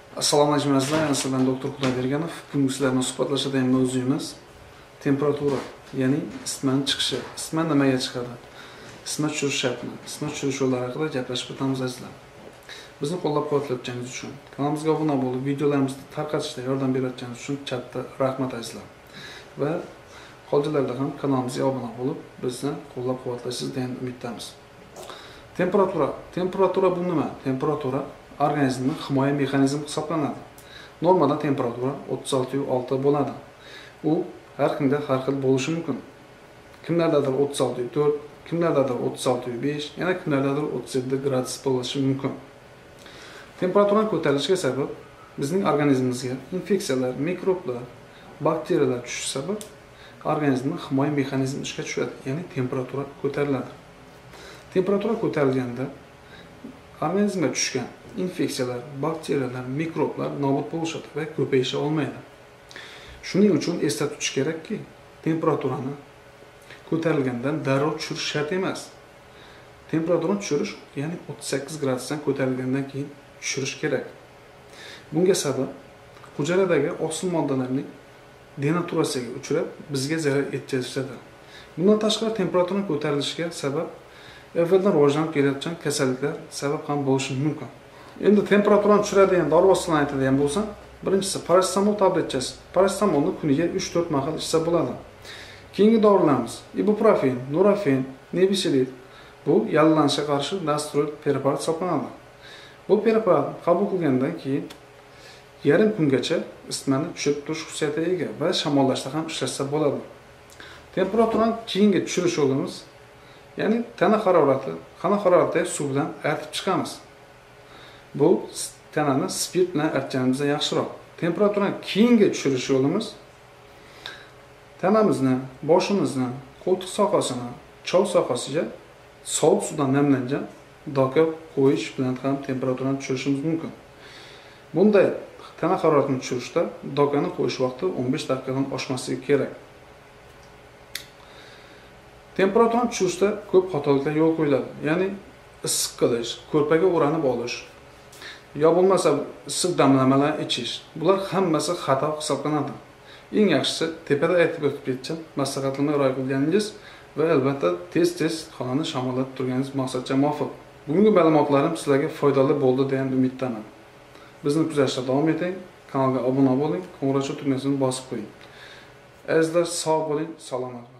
Assalomu alaykum azizlar, ben Doktor Xudoyberganov. Bugun sizlar bilan suhbatlashadigan mavzuyimiz temperatura, ya'ni isitmaning chiqishi. Isitma nimaga chiqadi? Isitma tushirish shartmi? Isitma tushirish yo'llari haqida gaplashib o'tamiz azizlar. Bizni qo'llab-quvvatlayotganingiz uchun, kanalimizga obuna bo'lib, videolarimizni tarqatishda yordam berayotganingiz uchun katta rahmat azizlar. Va qolganlarda ham kanalimizga obuna bo'lib, bizni qo'llab-quvvatlaysiz degan umiddamiz. Temperatura bu nima? Temperatura organizmning himoya mexanizmi hisoblanadi. Normalda temperatura 36,6 bo'ladi. U har kimda har xil bo'lishi mumkin. Kimlardadir 36,4, kimlardadir 36,5, yana kimlardadir 37 gradus bo'lishi mumkin. Temperaturaning ko'tarilishiga sabab bizning organizmimizga infeksiyalar, mikroblar, bakteriyalar tushishi sabab organizmning himoya mexanizmi ishga tushadi, ya'ni temperatura ko'tariladi. Temperatura ko'tarilganda organizmga tushgan infeksiyalar, bakteriyalar, mikroblar nobud bo'lishadi va ko'payisha olmaydi. Shuning uchun esda tutish kerakki, temperaturani ko'tarilgandan darrov tushirish shart emas. Temperaturani tushirish, ya'ni 38 gradusdan ko'tarilgandan keyin tushirish kerak. Bunga sabab hujaradagi oqsil moddalarning denaturasiyaga uchrab, bizga zarar yetkazishadi. Bundan tashqari temperaturani ko'tarilishiga sabab avvaldan rivojlanib kelayotgan kasalliklar sabab ham bo'lishi mumkin. Endi temperaturani tushiradigan dori vositalarini aytadigan bo'lsam, birinchisi paracetamol tabletchasi. Paracetamolni kuniga 3-4 mahal ichsa bo'ladi. Keyingi dorilarimiz ibuprofen, nurafen, nebisilid. Bu yallanishga qarshi nastoroid preparat hisoblanadi. Bu preparat qabul qilgandan keyin yarim kungacha isitmani tushirib turish xususiyatiga ega va shamollashda ham ishlashsa bo'ladi. Temperaturani keyingi tushirish yo'limiz, ya'ni tana haroratidagi suv bilan artib chiqamiz. Bu tanani spirt bilan artganimizdan yaxshiroq. Temperaturani keyingi tushirish yo'limiz tanamizni, boshimizni, qo'ltiq sohasini, chov sohasiga sovuq suvdan namlangan doka qo'yish bilan ham temperaturani tushirishimiz mumkin. Bunday tana haroratini tushirishda dokani qo'yish vaqti 15 daqiqadan oshmasligi kerak. Temperaturani tushirishda ko'p xatoliklar yo'l qo'yiladi. Ya'ni issiq qilish, ko'rpaga o'ranib olish, yo bo'lmasa issiq damlamalar ichish. Bular hammasi xato hisoblanadi. Eng yaxshisi tepada aytib o'tib ketgan maslahatlarni rioya qilganingiz va albatta tez-tez xonani shamollatib turganingiz maqsadga muvofiq. Bugungi ma'lumotlarim sizlarga foydali bo'ldi degan umiddaman. Bizni kuzatishda davom eting, kanalga obuna bo'ling, qo'ng'iroqcha tugmasini bosib qo'ying. Azizlar, sog' bo'ling, salomat bo'ling.